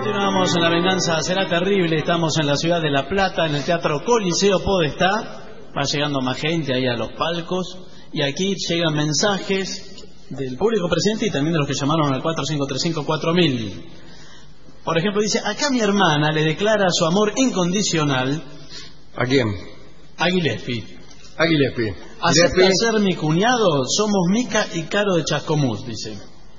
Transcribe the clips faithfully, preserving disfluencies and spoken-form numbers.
Continuamos en La Venganza Será Terrible. Estamos en la ciudad de La Plata, en el Teatro Coliseo Podestá. Va llegando más gente ahí a los palcos. Y aquí llegan mensajes del público presente y también de los que llamaron al cuatro cinco tres cinco cuatro mil. Por ejemplo, dice: acá mi hermana le declara su amor incondicional. ¿A quién? A Gillespie. A Gillespie. ¿Acepta ser mi cuñado? Somos Mica y Caro de Chascomús, dice.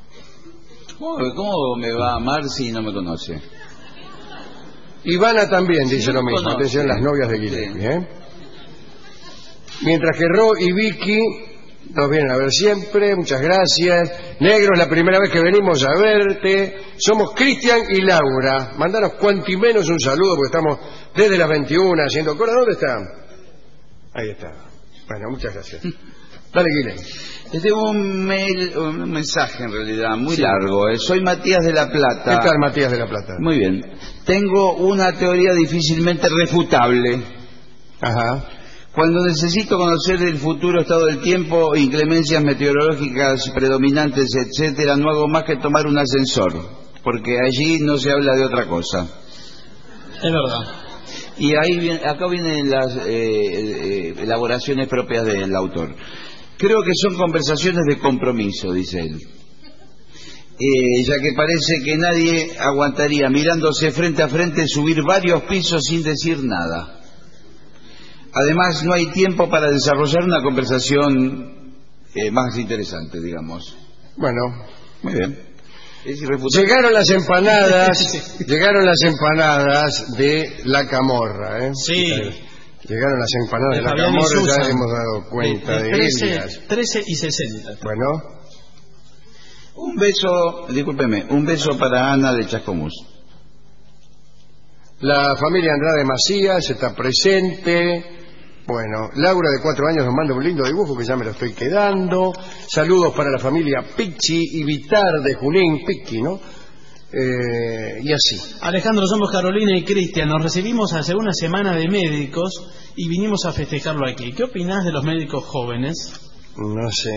¿Cómo me va a amar si no me conoce? Ivana también dice Sí, lo mismo. conoce. Atención, las novias de Gillespie, ¿eh? Mientras que Ro y Vicky nos vienen a ver siempre. Muchas gracias. Negro, es la primera vez que venimos a verte. Somos Cristian y Laura. Mandanos cuanti menos un saludo porque estamos desde las veintiuna haciendo cola. ¿Dónde están? Ahí está. Bueno, muchas gracias. Dale, Guilherme. Les tengo un mail, un mensaje en realidad, muy Sí. largo. ¿eh? Soy Matías de La Plata. ¿Qué tal, Matías de La Plata? Muy bien. Tengo una teoría difícilmente refutable. Ajá. Cuando necesito conocer el futuro estado del tiempo, inclemencias meteorológicas predominantes, etcétera, no hago más que tomar un ascensor, porque allí no se habla de otra cosa. Es verdad. Y ahí viene, acá vienen las eh, eh, elaboraciones propias del autor. Creo que son conversaciones de compromiso, dice él. Eh, ya que parece que nadie aguantaría mirándose frente a frente subir varios pisos sin decir nada. Además, no hay tiempo para desarrollar una conversación eh, más interesante, digamos. Bueno. Muy bien. Es irrefutable. Llegaron las empanadas, llegaron las empanadas de La Camorra, ¿eh? Sí. Llegaron las empanadas de, De La Fabián y Camorra, ya Susan. hemos dado cuenta De- de, de trece, ellas. trece y sesenta. Bueno, Un beso, discúlpeme, un beso para Ana de Chascomús. la familia Andrade Macías está presente. Bueno, Laura de cuatro años nos manda un lindo dibujo que ya me lo estoy quedando. Saludos para la familia Picchi y Vitar de Junín, Picchi, ¿no? Eh, y así. Alejandro, somos Carolina y Cristian. Nos recibimos hace una semana de médicos y vinimos a festejarlo aquí. ¿Qué opinás de los médicos jóvenes? No sé.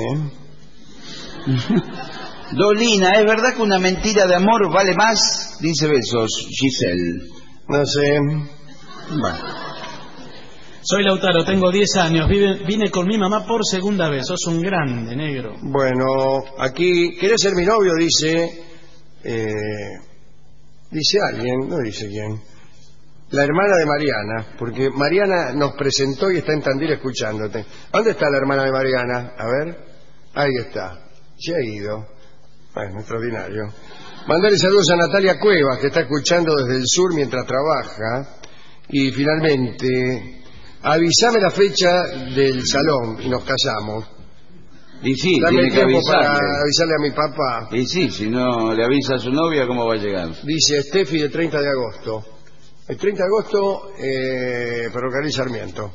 Dolina, ¿es verdad que una mentira de amor vale más? Dice besos, Giselle. No sé. Bueno. Soy Lautaro, tengo diez años. Vive- vine con mi mamá por segunda vez. Sos un grande, negro. Bueno, aquí, ¿querés ser mi novio? Dice, eh, dice alguien, no dice quién, la hermana de Mariana, porque Mariana nos presentó y está en Tandil escuchándote. ¿Dónde está la hermana de Mariana? A ver, ahí está, se ha ido. Bueno, extraordinario. Mandarle saludos a Natalia Cuevas, que está escuchando desde el sur mientras trabaja. Y finalmente, avísame la fecha del salón y nos casamos. Y sí, Dame tiene que tiempo para avisarle. avisarle a mi papá. Y sí, si no le avisa a su novia, ¿cómo va a llegar? Dice Steffi, el treinta de agosto. El treinta de agosto, eh, Ferrocarril Sarmiento.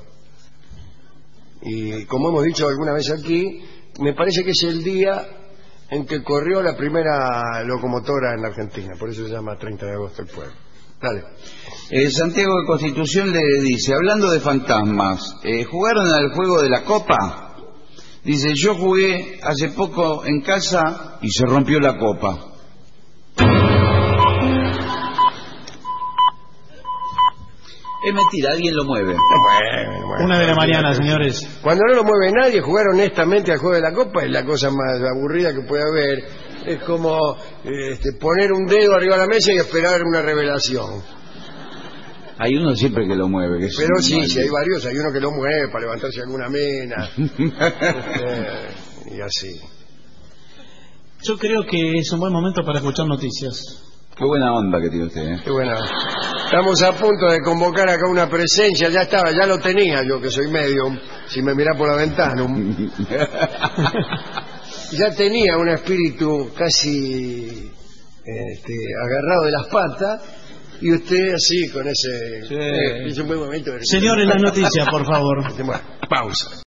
Y como hemos dicho alguna vez aquí, me parece que es el día en que corrió la primera locomotora en la Argentina. Por eso se llama treinta de agosto el pueblo. Dale. Eh, Santiago de Constitución le dice, hablando de fantasmas, eh, ¿jugaron al juego de la copa? Dice, yo jugué hace poco en casa y se rompió la copa. Es mentira, alguien lo mueve. Bueno, bueno. Una de la mañana, señores. Cuando no lo mueve nadie, jugar honestamente al juego de la copa es la cosa más aburrida que puede haber. Es como eh, este, poner un dedo arriba de la mesa y esperar una revelación. Hay uno siempre que lo mueve. Que es Pero un sí, mal- sí, hay varios, hay uno que lo mueve para levantarse alguna mena. Eh, y así. Yo creo que es un buen momento para escuchar noticias. Qué buena onda que tiene usted, ¿eh? Qué buena. Estamos a punto de convocar acá una presencia, ya estaba, ya lo tenía yo que soy medium, si me mirá por la ventana. Ya tenía un espíritu casi este, agarrado de las patas y usted así con ese... Sí. eh, es un buen momento. de- Señores, las noticias, por favor. Bueno, pausa.